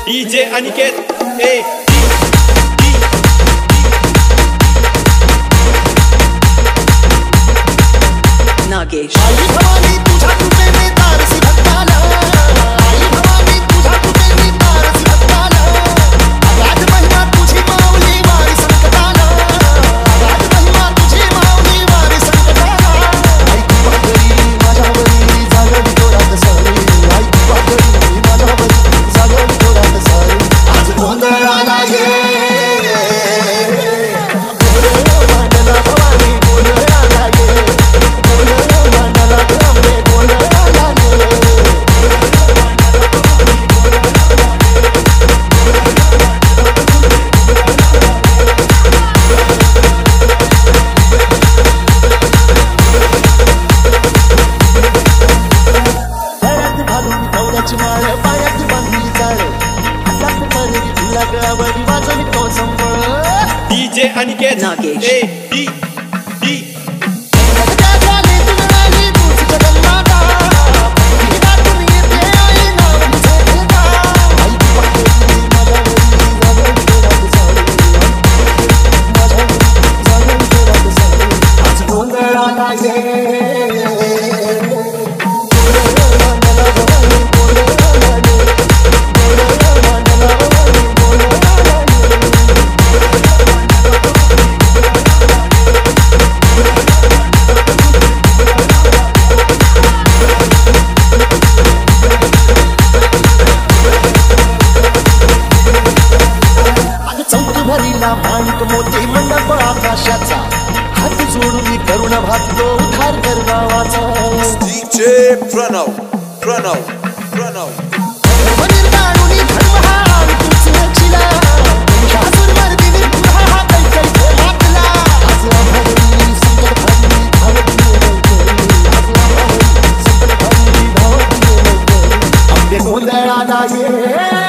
DJ Aniket ए नागेश आई भवानी तुझ्या कृपेने तारसी भक्ताला आई भवानी तुझ्या कृपेने तारसी भक्ताला अगाध महिमा तुझी माऊली वारी संकटाला अगाध महिमा तुझी माऊली वारी संकटाला आई कृपा करी माझ्यावरी जागली तोरात सारी आई कृपा करी माझ्यावरी जागली तोरात सारी आज गोंधळ आला ये DJ अनिकेत नागेश ए माणिक मोती मंडप आकाशाचा हात जोडून करुण भागतो उद्धार कर गावाचा DJ प्रणव प्रणव प्रणव निर्दाणुनी धर्म हा तुझ रक्षिला शासूरवर दिवी पुरा हा कैकई मातला आज आभारी संकट भारी धावती आज आभारी संकट भारी धावती अंबे गोंधळाला ये